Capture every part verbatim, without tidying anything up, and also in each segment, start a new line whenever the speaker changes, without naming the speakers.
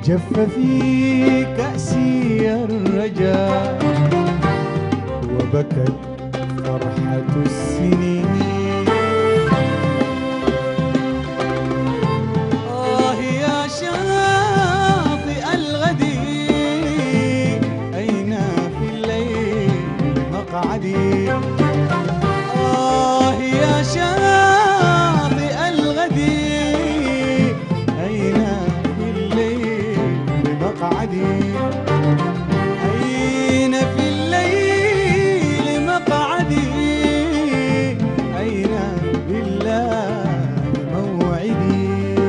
جف في كأسي الرجاء وبكت فرحة السنين. آه يا شاطئ الغدير أين في الليل مقعدي. آه يا شاطئ الغدير أين في الليل مقعدي. أين في الليل مقعدي أين بالله موعدي.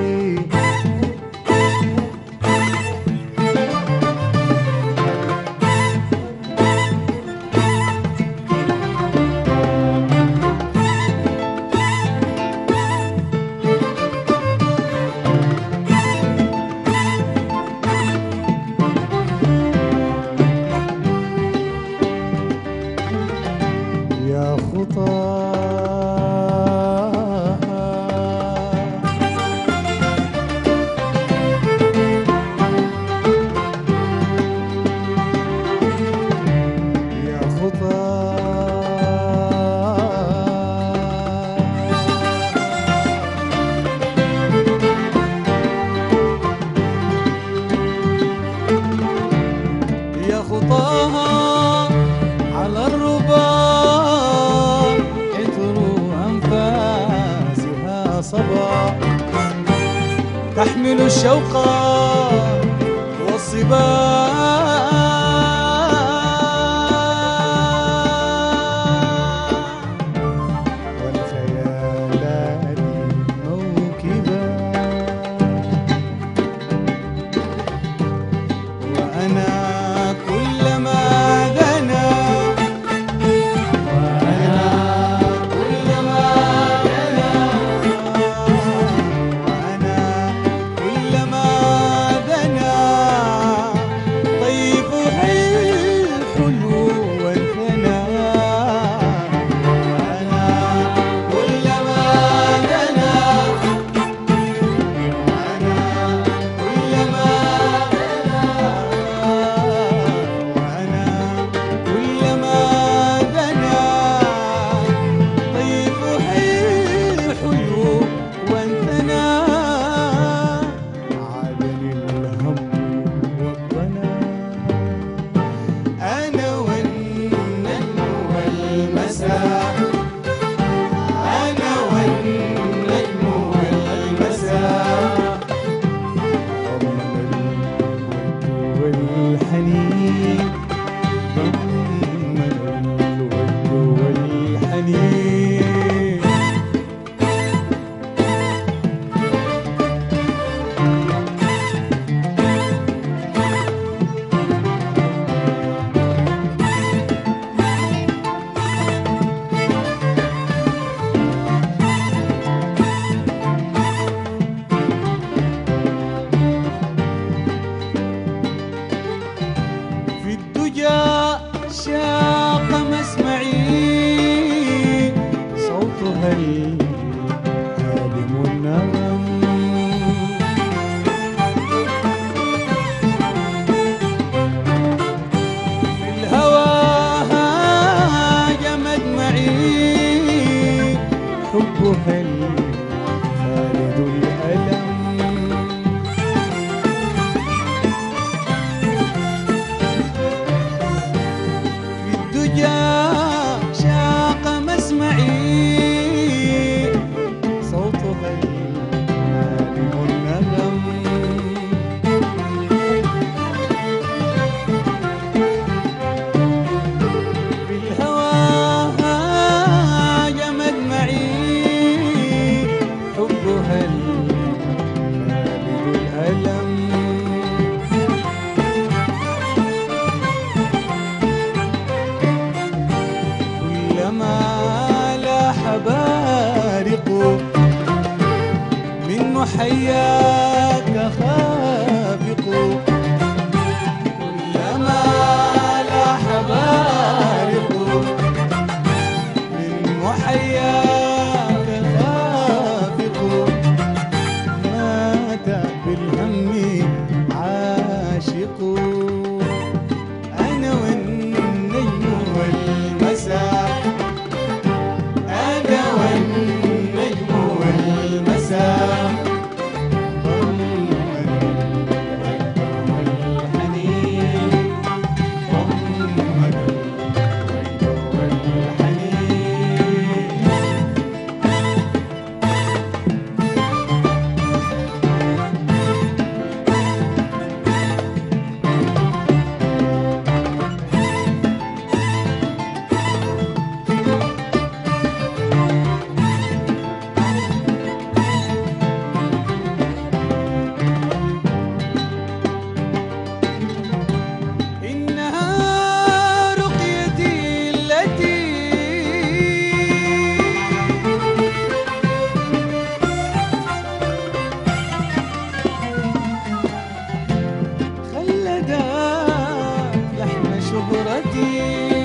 يا خطاها يا خطاها يا خطاها على الرباط عطر أنفاسها صبا تحمل الشوق والصبا والخيالات موكبا. وأنا كلما دنا وأنا كلما دنا وأنا كلما دنا طيف الحلو والثنى. وأنا كلما دنا وأنا كلما دنا وأنا كلما دنا طيف الحلو وانثنى. عادني الهم والظنا أنا والنجم والمساء أنا والنجم والمساء ضمن الود والحنين ضمن الود والحنين. في الدجى شاق مسمعي صوتها الهادم النغم. في الهوى هاجمت معي حبها الخالد الألم. في الدجى شاق مسمعي صوتها الهادم النغم. في الهوى هاجمت معي حبها الخالد الألم. كلما لاح بارق من محياك خافق. كلما لاح بارق من محياك خافق. مات بالهم عاشقون أنا والنجم والمساء أنا والنجم والمساء ضمن والحنين ضمن والحنين إنها رقيتي التي خلدا لحن شهرتي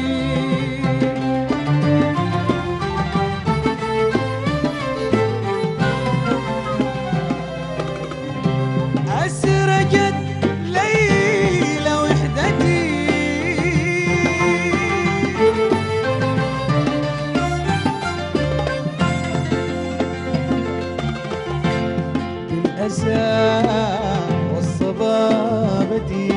أسرجت ليل وحدتي بالأسى والصبابة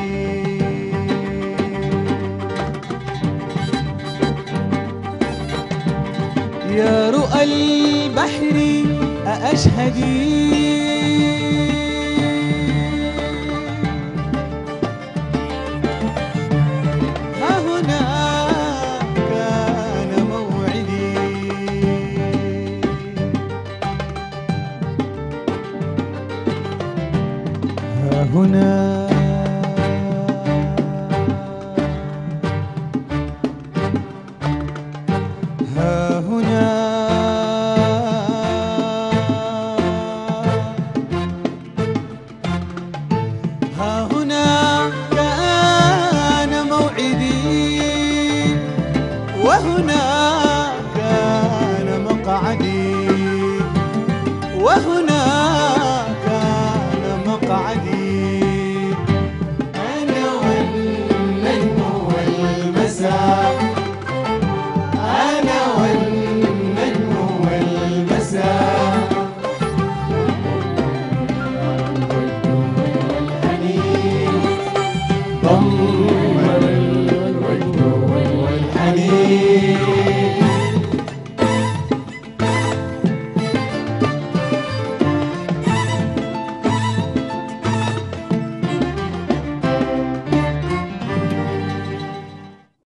يا رؤى البحر أأشهدي ها هنا كان موعدي ها هنا ها هنا ها هنا كان موعدي وهنا